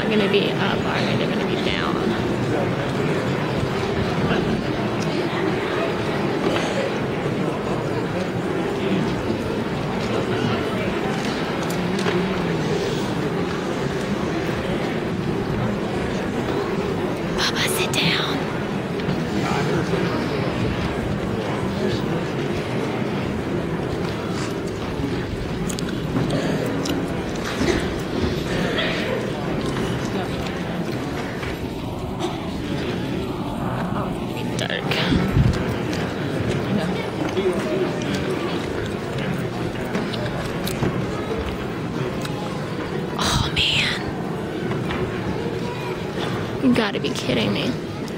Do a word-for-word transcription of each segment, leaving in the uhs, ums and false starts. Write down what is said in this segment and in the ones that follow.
going to be up or are they going to be down? Bubba, sit down. Oh man. You gotta be kidding me.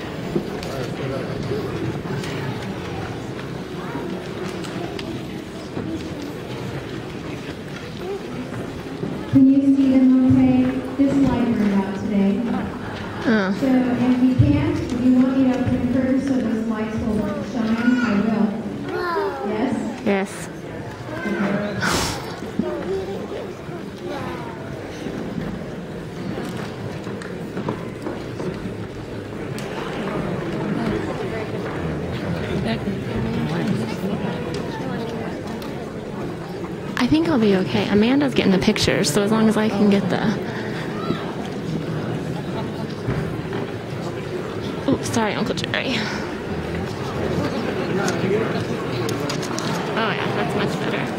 Can you see them okay? This light burned out today. Oh. So if you can't, if you want me to open the curtain so those lights will shine, I will. Yes? Yes. I think I'll be okay. Amanda's getting the pictures, so as long as I can get the... Oh, sorry, Uncle Jerry. Oh yeah, that's much better.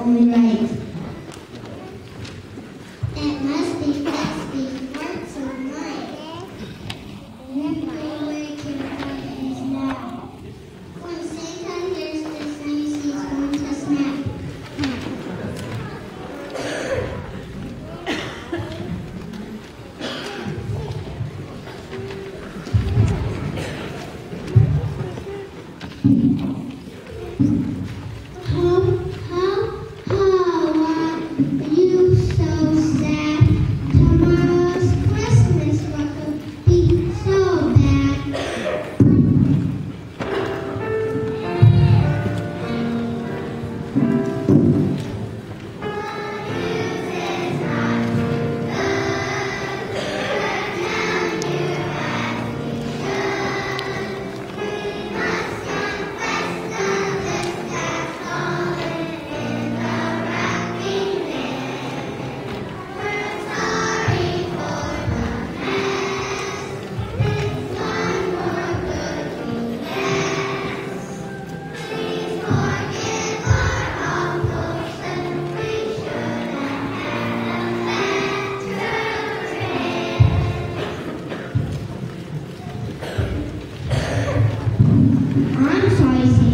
only right. That must be Festive hearts of mine. Never know where kindergarten is now. When Santa hears this news, he's going to snap. How, how, how are you so sad? Tomorrow's Christmas, what could be so bad? I'm sorry, Santa.